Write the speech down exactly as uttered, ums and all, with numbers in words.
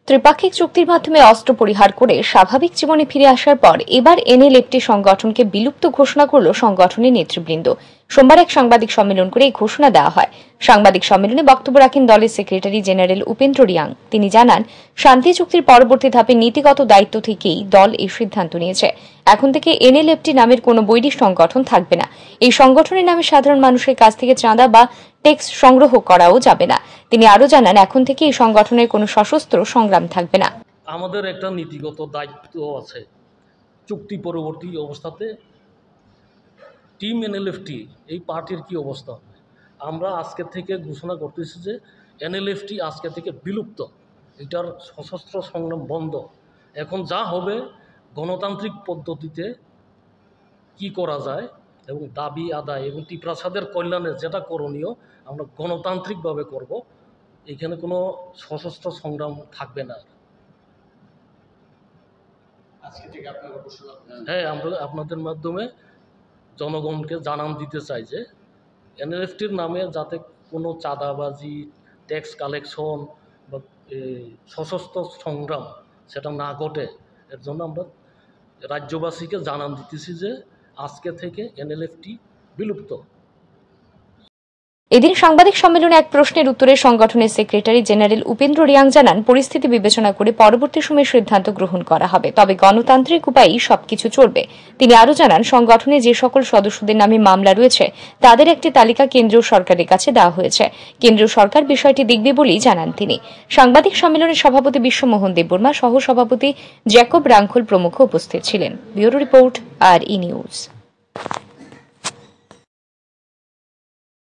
ত্রিপাক্ষিক চুক্তির মাধ্যমে অস্ত্র পরিহার করে স্বাভাবিক জীবনে ফিরে আসার পর এবার এনএলএফটি সংগঠনকে বিলুপ্ত ঘোষণা করল সংগঠনের নেতৃবৃন্দ। সোমবার এক সাংবাদিক সম্মেলন করে এই ঘোষণা দেওয়া হয়। সাংবাদিক সম্মেলনে বক্তব্য রাখেন দলের সেক্রেটারি জেনারেল উপেন্দ্র রিয়াং। তিনি জানান, শান্তি চুক্তির পরবর্তী ধাপে নীতিগত দায়িত্ব থেকেই দল এই সিদ্ধান্ত নিয়েছে। এখন থেকে এনএলএফটি নামের কোনো বৈরী সংগঠন থাকবে না। এই সংগঠনের নামে সাধারণ মানুষের কাছ থেকে চাঁদা বা ট্যাক্স সংগ্রহ করাও যাবে না। তিনি আরো জানান, এখন থেকে এই সংগঠনের কোনো সশস্ত্র সংগ্রাম থাকবে না। আমাদের একটা নীতিগত দায়িত্ব আছে। চুক্তি পরবর্তী অবস্থাতে টিম এনএলএফটি এই পার্টির কি অবস্থা হবে, আমরা আজকে থেকে ঘোষণা করতেছি যে এনএলএফটি আজকে থেকে বিলুপ্ত, এটার সশস্ত্র সংগ্রাম বন্ধ। এখন যা হবে গণতান্ত্রিক পদ্ধতিতে কি করা যায় এবং দাবি আদায় এবং টিপ্রাসাদের কল্যাণে যেটা করণীয় আমরা গণতান্ত্রিকভাবে করব। এখানে কোনো সশস্ত্র সংগ্রাম থাকবে না। হ্যাঁ, আমরা আপনাদের মাধ্যমে জনগণকে জানান দিতে চাই যে এনএলএফটির নামে যাতে কোনো চাঁদাবাজি, ট্যাক্স কালেকশন বা সশস্ত্র সংগ্রাম সেটা না ঘটে, এর জন্য আমরা রাজ্যবাসীকে জানান দিতেছি যে আজকে থেকে এনএলএফটি বিলুপ্ত। এদিন সাংবাদিক সম্মেলনে এক প্রশ্নের উত্তরে সংগঠনের সেক্রেটারি জেনারেল উপেন্দ্র রিয়াং জানান, পরিস্থিতি বিবেচনা করে পরবর্তী সময়ে সিদ্ধান্ত গ্রহণ করা হবে, তবে গণতান্ত্রিক উপায়েই সবকিছু চলবে। তিনি আরো জানান, সংগঠনে যে সকল সদস্যদের নামে মামলা রয়েছে তাদের একটি তালিকা কেন্দ্রীয় সরকারের কাছে দেওয়া হয়েছে। কেন্দ্রীয় সরকার বিষয়টি দেখবে বলেই জানান তিনি। সাংবাদিক সম্মেলনে সভাপতি বিশ্বমোহন দেববর্মা, সহ সভাপতি জ্যাকব রাঙ্খল প্রমুখ উপস্থিত ছিলেন। ব্যুরো রিপোর্ট, আর ই নিউজ।